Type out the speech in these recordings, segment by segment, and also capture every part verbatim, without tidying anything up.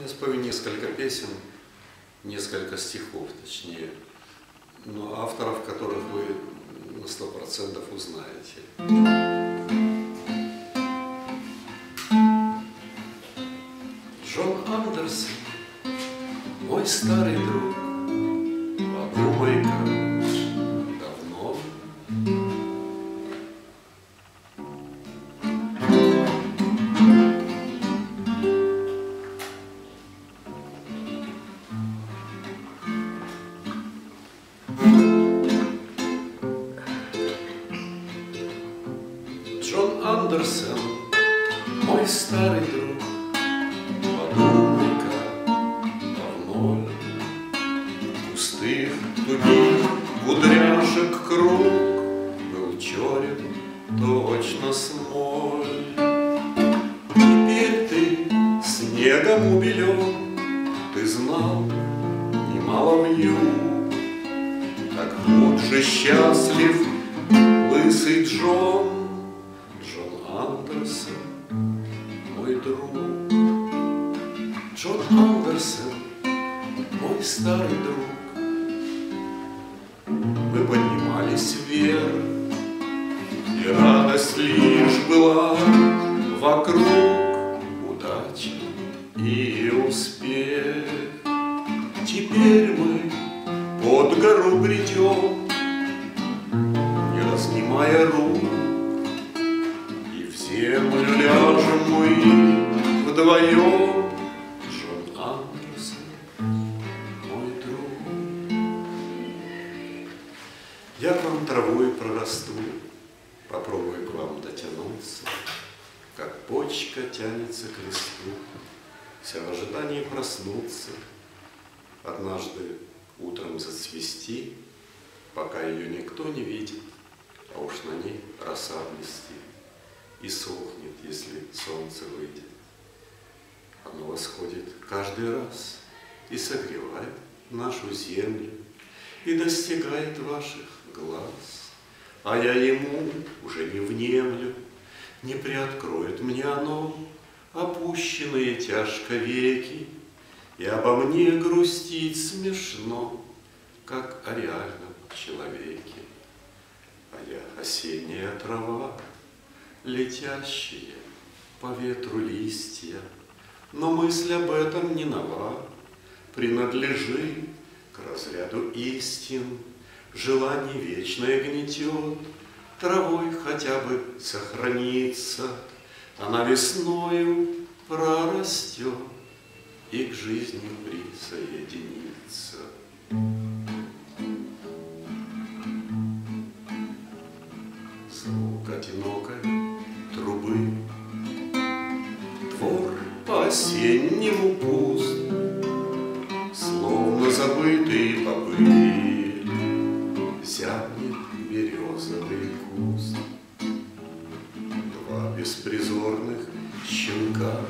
спою несколько песен, несколько стихов, точнее, но авторов, которых вы на сто процентов узнаете. Джон Андерсон, мой старый друг, подумай-ка, давно. Джон Андерсон, мой старый друг, подумай-ка, давно ли пустых, тугих кудряшек круг был черен точно смоль. Теперь ты снегом убелен, ты знал немало вьюг, как лучше счастлив лысый Джон. Андерсон, мой друг. Джон Андерсон, мой старый друг. Мы поднимались вверх, и радость лишь была вокруг, удача и успех. Теперь мы под гору бредем, не разнимая рук. Землю ляжем мы вдвоем. Джон Андерсон, мой друг. Я к вам травой прорасту, попробую к вам дотянуться, как почка тянется к листу, вся в ожидании проснуться, однажды утром зацвести, пока ее никто не видит, а уж на ней роса блестит. И сохнет, если солнце выйдет. Оно восходит каждый раз и согревает нашу землю, и достигает ваших глаз. А я ему уже не внемлю, не приоткроет мне оно опущенные тяжко веки, и обо мне грустить смешно, как о реальном человеке. А я осенняя трава, летящие по ветру листья, но мысль об этом не нова, принадлежит к разряду истин. Желание вечное гнетет, травой хотя бы сохранится, она весною прорастет и к жизни присоединится. Звук одинокой трубы, двор по-осеннему пуст, словно забытый побыль, зябнет березовый куст. Два беспризорных щенка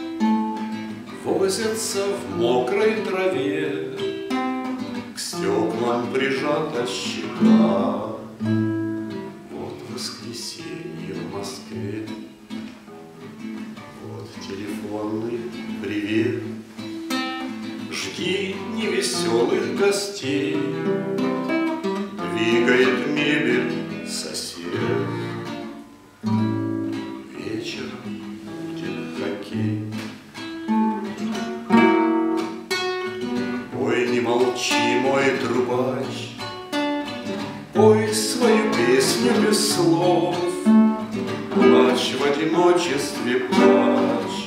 возятся в мокрой траве, к стеклам прижата щека. Воскресенье в Москве, вот телефонный привет. Жди невеселых гостей, двигает мебель сосед. Вечером будет хоккей. Ой, не молчи, мой трубач, пой свою песню без слов, плачь в одиночестве, плачь.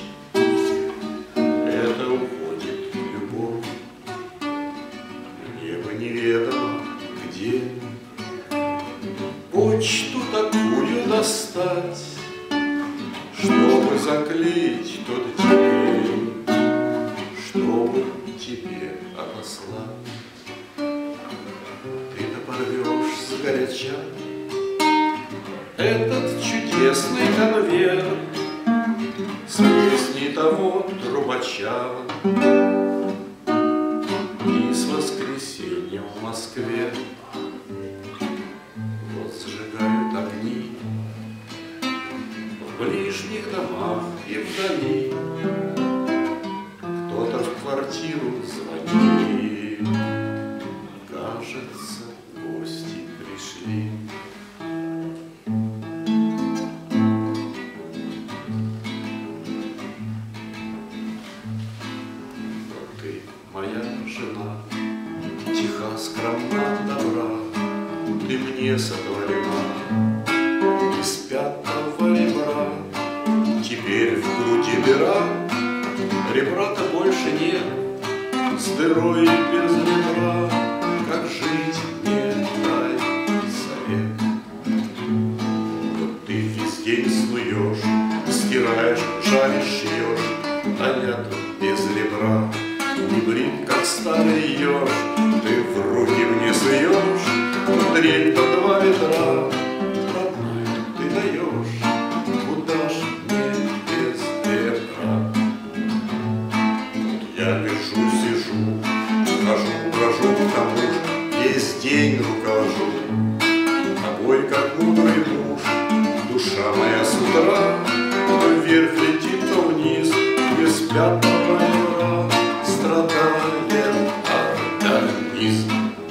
Это уходит любовь, небо неведомо где. Почту такую достать, чтобы заклеить тот день, чтобы тебе отослать. Порвешь сгоряча этот чудесный конверт с песней того трубача. И с воскресеньем в Москве вот зажигают огни в ближних домах и вдали. кто-то в квартиру звонит. Кажется, гости пришли. Вот ты, моя жена, тиха, скромна, добра, ты мне сотворена из пятого ребра. Теперь в груди дыра, ребра-то больше нет, с дырой без ребра. Как жить мне, дай совет. Вот ты весь день снуешь, стираешь, жаришь, шьешь, а я тут без ребра, не брит, как старый еж. Ты в руки мне суешь, дрель по два ведра. Родная, ты даешь, куда ж мне без ребра? Я лежу, сижу, хожу, брожу, тому ж весь день руковожу тобой, как мудрый муж. Душа моя с утра то вверх летит, то вниз, без пятого ребра страдает организм.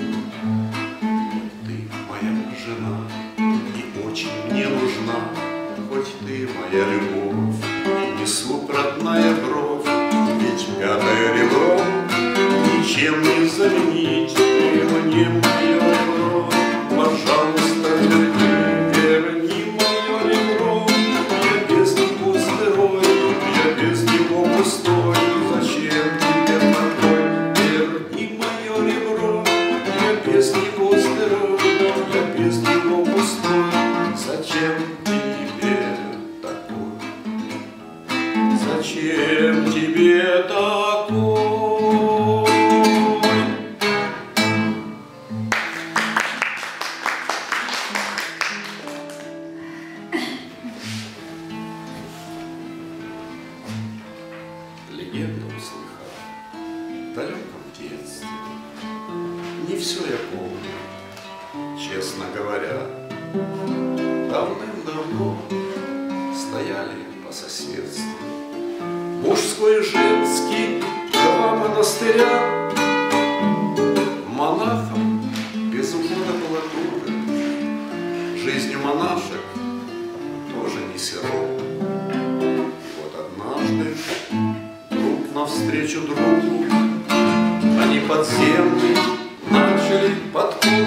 Ты моя жена и очень мне нужна, хоть ты моя любовь, не слуг родная кровь, ведь пятое ребро ничем не заменить. И мне мое ребро, пожалуйста, верни, верни мое ребро. Я без него здоровый, я без него пустой. Зачем тебе такой? Верни мое ребро. Я без него здоровый, я без него пустой. Зачем тебе такой? Зачем тебе такой? Легенду услыхал в далеком детстве. Не все я помню, честно говоря. Давным-давно стояли по соседству мужской и женский два монастыря. Монахом без ухода полотуры, жизнью монашек тоже не сирот. Вот однажды друг навстречу другу они подземный начали подкоп.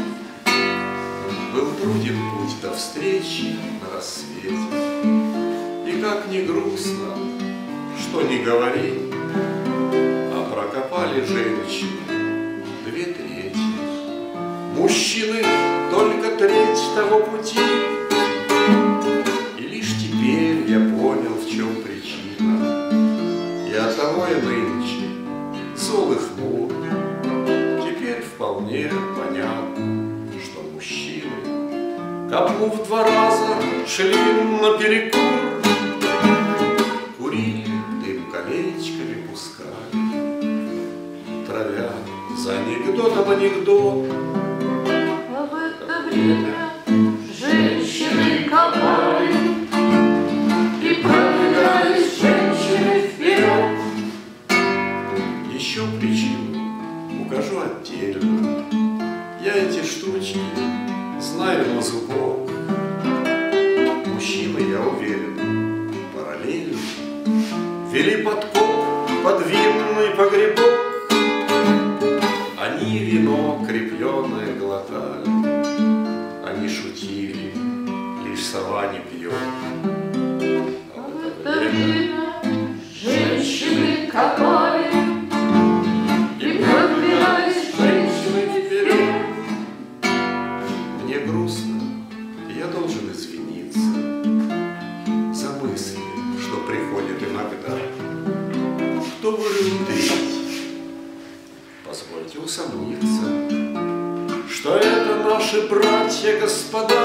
Был труден путь до встречи на рассвете, и как ни грустно, что ни говори, а прокопали женщины две трети, мужчины только треть того пути. И лишь теперь я понял, в чем причина, и оттого я нынче зол и хмур. Теперь вполне понятно, что мужчины, копнув два раза, шли наперекур, курили, дым колечками пускали, травя за анекдотом анекдот. А в это время женщины копали и продвигались женщины вперед. Еще причину укажу отдельно. Я эти штучки знаю на зубок. Мужчины, я уверен, параллельно вели подкоп под винный погребок. Они вино крепленное глотали, они шутили, лишь сова не пьет. А в это время женщины копали и продвигались женщины вперед. Мне грустно, я должен извиниться за мысли, что приходят иногда. Кто выжил треть? Позвольте усомниться, что это наши братья-господа.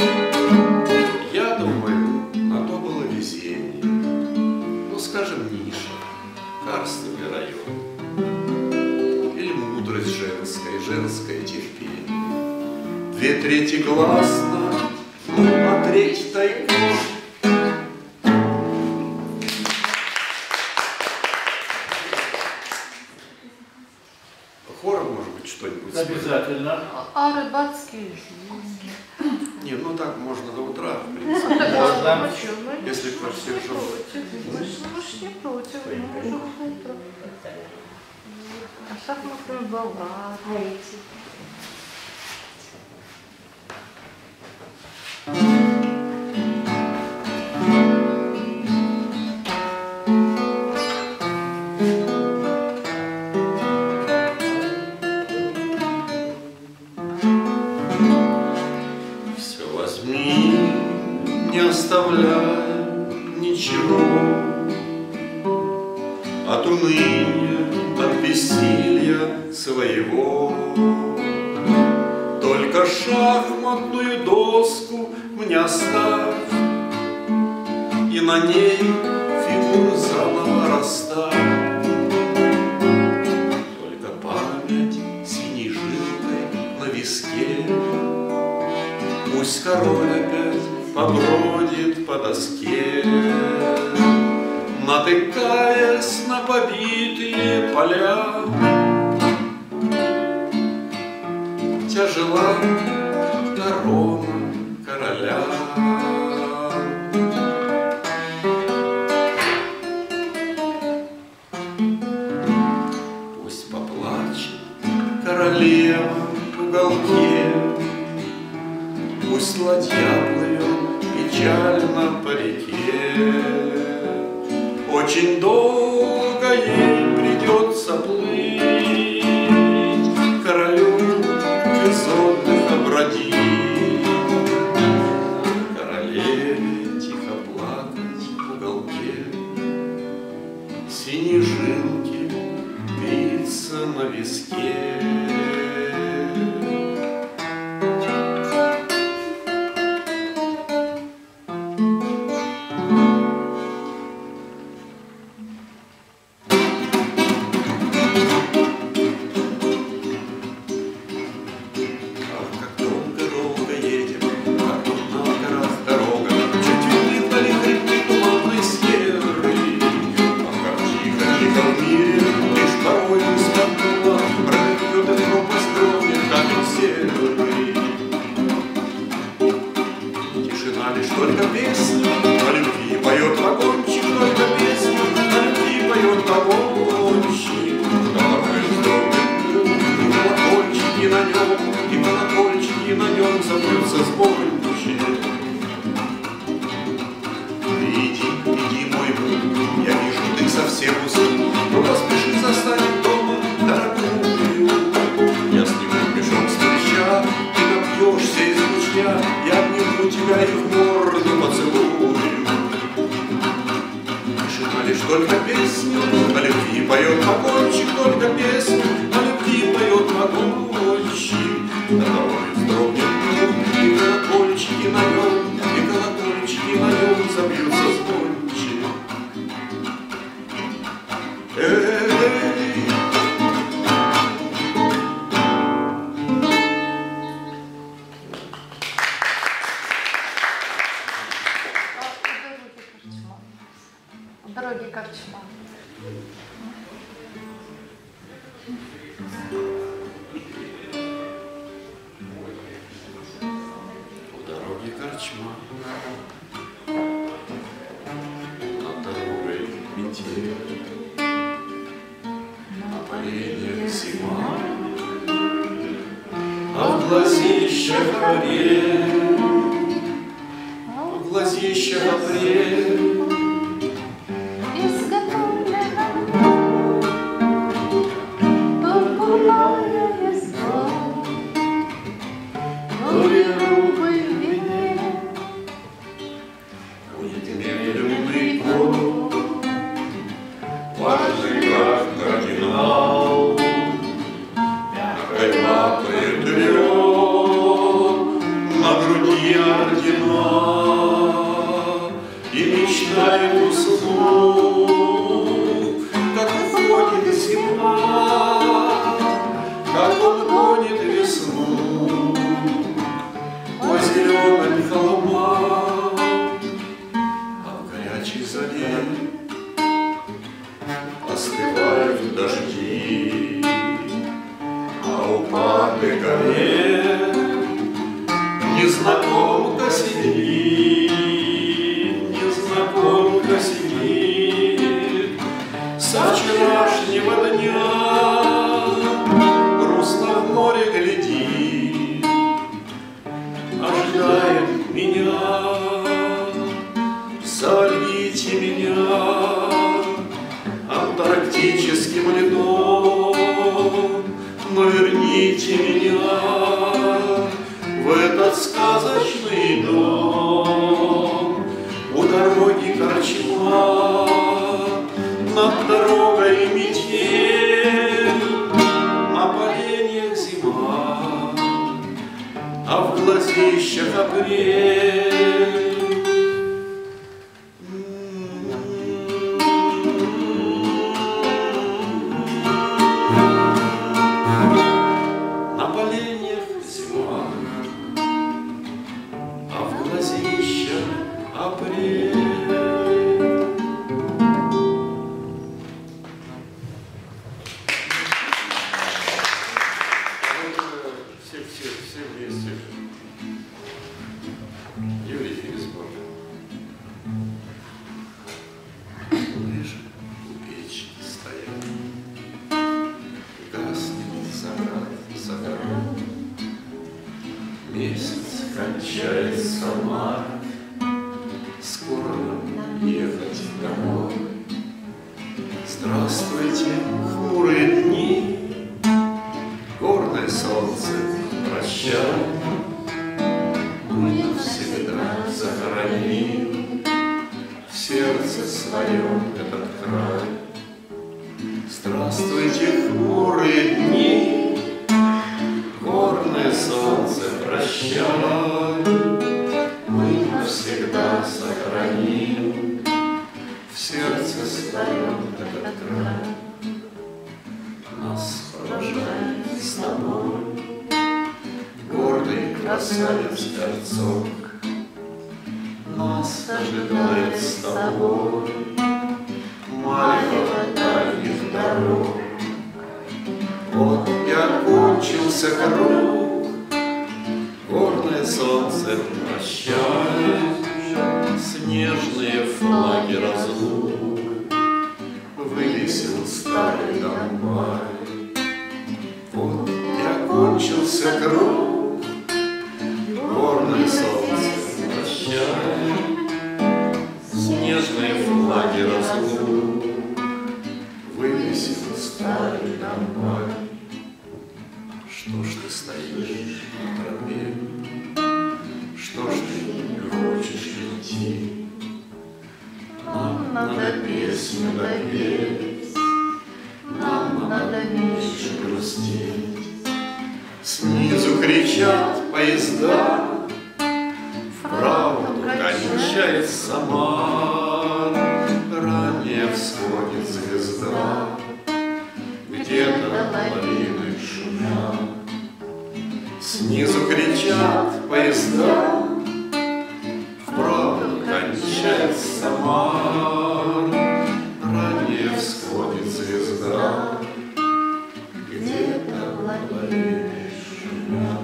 Я думаю, на то было везение. Ну, скажем, ниша, Карстовый район. Или мудрость женская, женское терпение. Две трети гласно, ну, а треть тайком. обязательно. А рыбацкие жизни? Не, ну так можно до утра, в принципе. Можно. Если про всех не живут. против. Мы ж мы ж не против. Мы можем утро. А шахматную балладу. Все возьми, не оставляй ничего, от уныния, от бессилия своего. Только шахматную доску мне оставь, и на ней фигуру заново расставь. Только память синей жилкой на виске, пусть король опять побродит по доске, натыкаясь на побитые поля. Тяжела корона короля. Пусть поплачет королева в уголке, пусть ладья плывет печально по реке. Очень долго ей придется плыть, королю без отдыха бродить. Королеве тихо плакать в уголке, синие жилки биться на виске. Только песню о любви поет вагончик, только песню о любви поет вагончик. И колокольчики на нем, и колокольчики на нем забьются звонче. Иди, иди, мой муж, я вижу, ты совсем уснул, но поспеши заставить дома дорогую. Я сниму мешок с плеча, ты напьешься из ручья, я обниму тебя и в морду поцелую. Тишина лишь только песню о любви поет вагончик, только песню о любви поет вагончик. На дороге вздрогнет клуб, и колокольчики на нем, и колокольчики на нем забьются звонче. Эй! У дороги корчма. У дороги корчма, над дорогой метель, на поленьях зима, а в глазищах апрель, в глазищах апрель. Остывают дожди, а у лампады горе, незнакомка сидит, незнакомка сидит, со вчерашнего дня грустно в море глядит, ожидает меня. Сольите меня антарктическим льдом, но верните меня в этот сказочный дом. У дороги корчма, над дорогой метель, на поленьях зима, а в глазищах апрель. Месяц кончается март, скоро нам ехать домой. Здравствуйте, хмурые дни, горное солнце, прощай. Мы навсегда захороним в сердце своем этот край. Здравствуйте, хмурые дни, горное солнце, прощай, мы навсегда сохраним в сердце своем этот край. Нас провожает с тобой гордый красавец-горцок, нас ожидает с тобой марево дальних дорог. Вот и окончился круг, горное солнце, прощай, снежные флаги разлук вывесил старый трамвай. Вот и окончился круг, горное солнце, прощай, снежные флаги разлук вывесил старый трамвай. Что ж ты стоишь на тропе? Что ж ты не хочешь идти? Нам надо песню допеть, нам надо меньше грустить. Снизу кричат поезда, вправду кончается мар, ранее всходит звезда, где-то долины шумят. Снизу кричат поезда, вправду кончается мар, ранее всходит звезда, где-то долины шумят.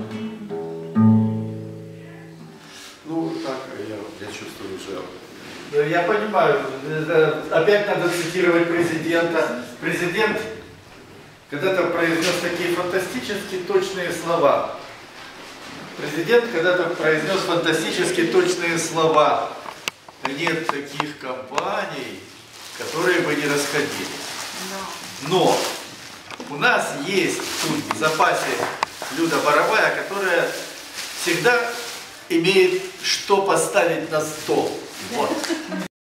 Ну, так я, я чувствую уже. Я понимаю, опять надо цитировать президента. Президент когда-то произнес такие фантастически точные слова. Президент когда-то произнес фантастически точные слова. Нет таких компаний, которые бы не расходились. Но у нас есть тут в запасе Люда Боровая, которая всегда имеет что поставить на стол. Вот.